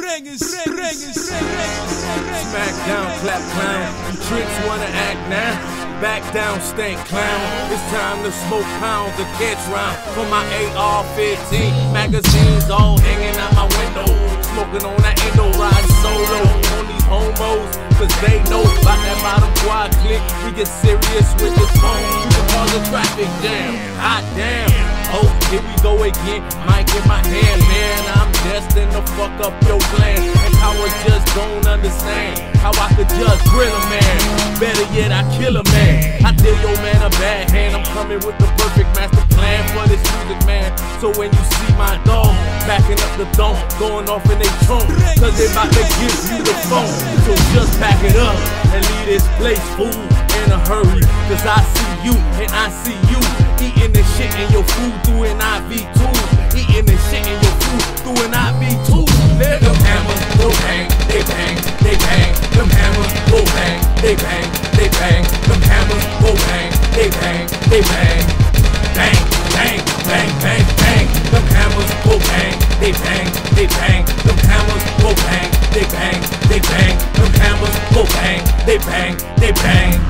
Smack down, clap clown. You tricks wanna act now? Back down, stank clown. It's time to smoke pounds of catch round for my AR-15. Magazines all hanging out my window. Smoking on that Indo, riding solo on these homos, cause they know about that bottom quad click. We get serious with the tone, we can cause a traffic jam. Hot damn, oh, here we go again. Mic in my hand, man, I'm destined to fuck up your plan. And cowards just don't understand how I could just grill a man. Better yet, I kill a man. I deal your man a bad hand. I'm coming with the perfect master plan for this music, man. So when you see my dog backing up the dome, going off in they trunk, cause they about to give you the phone. So just pack it up and leave this place, fool, in a hurry. Cause I see you and I see you eating this shit in your food through an IV tube. Eating this shit in your food through an IV tube. Them hammers go bang, they bang, they bang. Them hammers go bang, they bang, they bang. Them hammers go bang, they bang, they bang. Bang, bang, bang, bang, bang. Them hammers go bang, they bang, they bang. Them hammers go bang, they bang, they bang. Them hammers go bang, they bang, they bang.